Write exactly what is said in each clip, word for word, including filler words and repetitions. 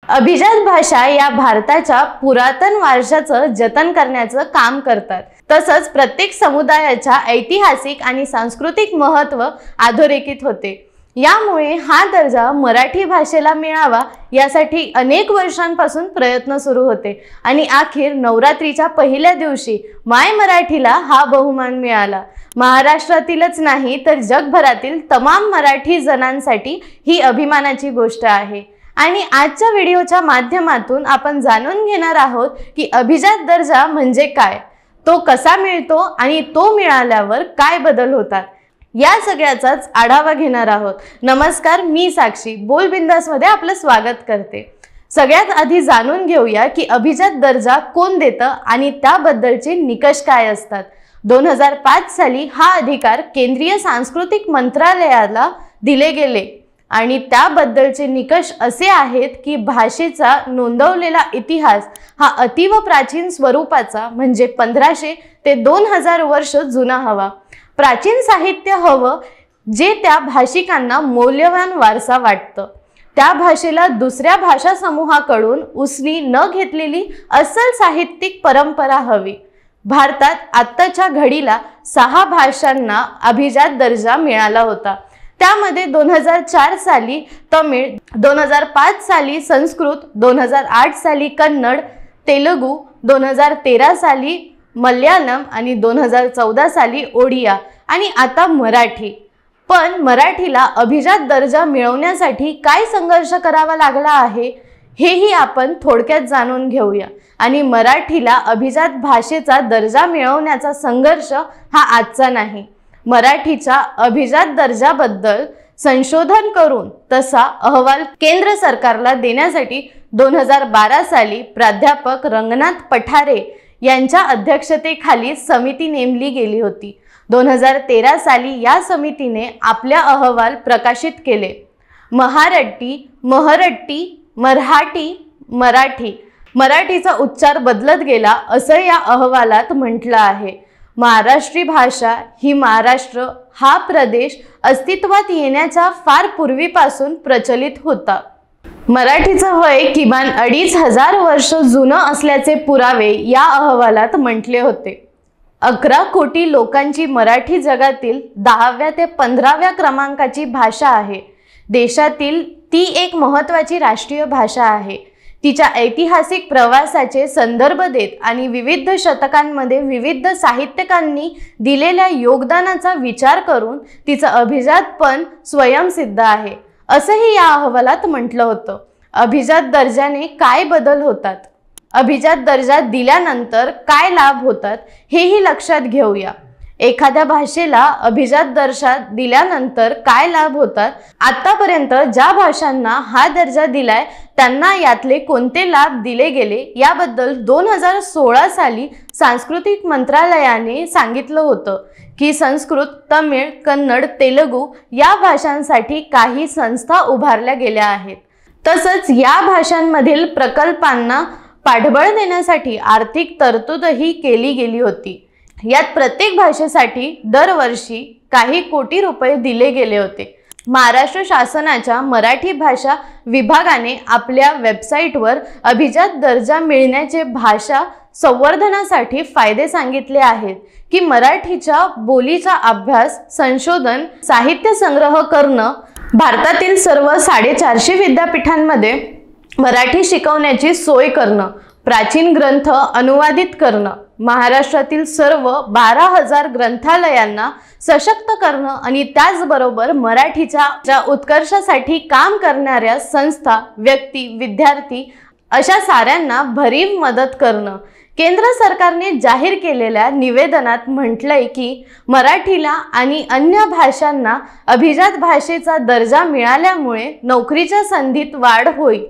अभिजात भाषा या भारताच्या पुरातन वारशाचं जतन करण्याचं काम करतात। तसंच प्रत्येक समुदायाच्या ऐतिहासिक आणि सांस्कृतिक महत्त्व अधोरेखित होते। यामुळे हा दर्जा मराठी भाषेला मिळावा यासाठी अनेक वर्षांपासून प्रयत्न सुरू होते आणि अखेर नवरात्रीच्या पहिल्या दिवशी माय मराठीला हा बहुमान मिळाला। महाराष्ट्रातीलच नाही तर जगभरातील तमाम मराठी जनांसाठी ही अभिमानाची गोष्ट आहे। आणि आजच्या व्हिडिओच्या माध्यमातून आपण जाणून घेणार आहोत की अभिजात दर्जा म्हणजे काय, तो कसा मिळतो आणि तो मिळाल्यावर काय बदल होतात, या सगळ्याचाच आढावा घेणार आहोत। नमस्कार, मी साक्षी बोल बिंदास मध्ये आपलं स्वागत करते। सगळ्यात आधी जाणून घेऊया की अभिजात दर्जा कोण देतं आणि त्याबद्दलचे निकष काय असतात। दोन हजार पाच साली हा अधिकार केंद्रीय सांस्कृतिक मंत्रालयाला दिले गेले आणि त्याबद्दलचे निकष असे आहेत की भाषेचा नोंदवलेला इतिहास हा अतिव प्राचीन स्वरूपाचा म्हणजे पंधराशे ते दोन हजार वर्ष जुना हवा। प्राचीन साहित्य हवं जे त्या भाषिकांना मौल्यवान वारसा वाटतं। त्या भाषेला दुसऱ्या भाषा समूहाकडून उसनी न घेतलेली अस्सल साहित्यिक परंपरा हवी। भारतात आत्ताच्या घडीला सहा भाषांना अभिजात दर्जा मिळाला होता। त्यामध्ये दोन हजार चार साली तमिळ, दोन हजार पाच साली संस्कृत, दोन हजार आठ साली कन्नड, तेलुगू, दोन हजार तेरा साली मल्याळम आणि दोन हजार चौदा साली ओडिया आणि आता मराठी। पण मराठीला अभिजात दर्जा मिळवण्यासाठी काय संघर्ष करावा लागला आहे हेही आपण थोडक्यात जाणून घेऊया। आणि मराठीला अभिजात भाषेचा दर्जा मिळवण्याचा संघर्ष हा आजचा नाही। मराठीच्या अभिजात दर्जाबद्दल संशोधन करून तसा अहवाल केंद्र सरकारला देण्यासाठी दोन हजार बारा साली प्राध्यापक रंगनाथ पठारे यांच्या अध्यक्षतेखाली समिती नेमली गेली होती। दोन हजार तेरा साली या समितीने आपल्या अहवाल प्रकाशित केले। महारट्टी, महरट्टी, मराठी, मराठी, मराठीचा उच्चार बदलत गेला असं या अहवालात म्हटलं आहे। महाराष्ट्री भाषा ही महाराष्ट्र हा प्रदेश अस्तित्वात येण्याच्या फार पूर्वीपासून प्रचलित होता। मराठीचं वय किमान अडीच हजार वर्ष जुनं असल्याचे पुरावे या अहवालात म्हटले होते। अकरा कोटी लोकांची मराठी जगातील दहाव्या ते पंधराव्या क्रमांकाची भाषा आहे। देशातील ती एक महत्त्वाची राष्ट्रीय भाषा आहे। तिच्या ऐतिहासिक प्रवासाचे संदर्भ देत आणि विविध शतकांमध्ये विविध साहित्यिकांनी दिलेल्या योगदानाचा विचार करून तिचं अभिजातपण स्वयंसिद्ध आहे असंही या अहवालात म्हटलं होतं। अभिजात दर्जाने काय बदल होतात, अभिजात दर्जा दिल्यानंतर काय लाभ होतात हेही लक्षात घेऊया। एखाद्या भाषेला अभिजात दर्जा दिल्यानंतर काय लाभ होतात, आतापर्यंत ज्या भाषांना हा दर्जा दिलाय त्यांना यातले कोणते लाभ दिले गेले याबद्दल दोन हजार सोळा साली सांस्कृतिक मंत्रालयाने सांगितलं होतं की संस्कृत, तमिळ, कन्नड, तेलुगू या भाषांसाठी काही संस्था उभारल्या गेल्या आहेत। तसंच या भाषांमधील प्रकल्पांना पाठबळ देण्यासाठी आर्थिक तरतूदही केली गेली होती। यात प्रत्येक भाषेसाठी दरवर्षी काही कोटी रुपये दिले गेले होते। महाराष्ट्र शासनाच्या मराठी भाषा विभागाने आपल्या वेबसाईटवर अभिजात दर्जा मिळण्याचे भाषा संवर्धनासाठी फायदे सांगितले आहेत की मराठीच्या बोलीचा अभ्यास, संशोधन, साहित्य संग्रह करणं, भारतातील सर्व साडेचारशे विद्यापीठांमध्ये मराठी शिकवण्याची सोय करणं, प्राचीन ग्रंथ अनुवादित करणं, महाराष्ट्रातील सर्व बारा हजार ग्रंथालयांना सशक्त करणं आणि त्याचबरोबर मराठीच्या उत्कर्षासाठी काम करणाऱ्या संस्था, व्यक्ती, विद्यार्थी अशा साऱ्यांना भरीव मदत करणं। केंद्र सरकारने जाहीर केलेल्या निवेदनात म्हटलंय की मराठीला आणि अन्य भाषांना अभिजात भाषेचा दर्जा मिळाल्यामुळे नोकरीच्या संधीत वाढ होईल।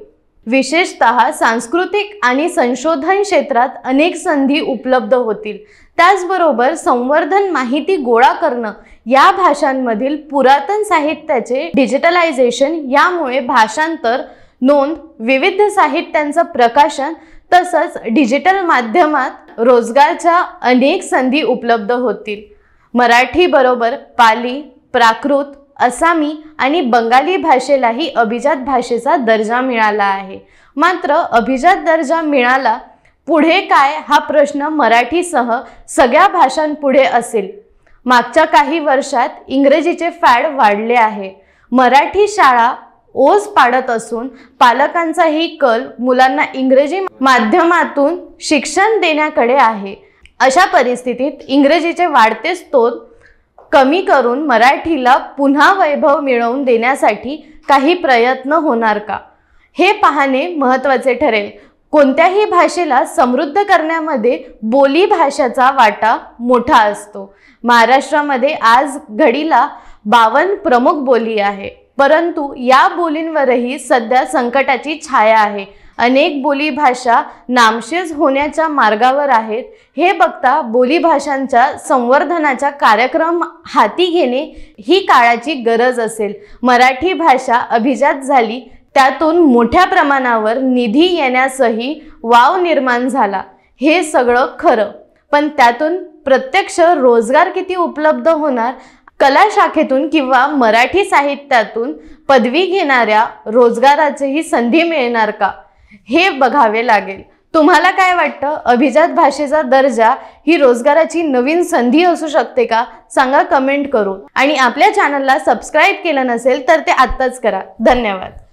विशेषतः सांस्कृतिक आणि संशोधन क्षेत्रात अनेक संधी उपलब्ध होतील। त्याचबरोबर संवर्धन, माहिती गोळा करणं, या भाषांमधील पुरातन साहित्याचे डिजिटलायझेशन, यामुळे भाषांतर, नोंद, विविध साहित्यांचं प्रकाशन तसंच डिजिटल माध्यमात रोजगाराच्या अनेक संधी उपलब्ध होतील। मराठी बरोबर पाली, प्राकृत, आसामी आणि बंगाली भाषेलाही अभिजात भाषेचा दर्जा मिळाला आहे। मात्र अभिजात दर्जा मिळाला पुढे काय हा प्रश्न मराठीसह सगळ्या भाषांपुढे असेल। मागच्या काही वर्षात इंग्रजीचे फॅड वाढले आहे। मराठी शाळा ओस पाडत असून पालकांचाही कल मुलांना इंग्रजी माध्यमातून शिक्षण देण्याकडे आहे। अशा परिस्थितीत इंग्रजीचे वाढते स्रोत कमी करून मराठीला पुन्हा वैभव मिळवून देण्यासाठी काही प्रयत्न होणार का, हे पाहणे महत्त्वाचे ठरेल। कोणत्याही भाषेला समृद्ध करण्यामध्ये बोली भाषेचा वाटा मोठा असतो। महाराष्ट्रामध्ये आज घडीला बावन्न प्रमुख बोली आहे, परंतु या बोलींवरही सध्या संकटाची छाया आहे। अनेक बोली भाषा नामशेष होण्याच्या मार्गावर आहेत। हे बघता बोली भाषांच्या संवर्धनाचा कार्यक्रम हाती घेणे ही काळाची गरज असेल। मराठी भाषा अभिजात झाली, त्यातून मोठ्या प्रमाणावर निधी येण्यासही वाव निर्माण झाला, हे सगळं खरं, पण त्यातून प्रत्यक्ष रोजगार किती उपलब्ध होणार? कला शाखेतून किंवा मराठी साहित्यातून पदवी घेणाऱ्या रोजगाराचीही संधी मिळणार का, हे बघावे लागेल। तुम्हाला काय वाटतं? अभिजात भाषेचा दर्जा ही रोजगाराची नवीन संधी असू शकते का? सांगा कमेंट करून। आणि आपल्या चॅनलला सबस्क्राईब केलं नसेल तर ते आत्ताच करा। धन्यवाद।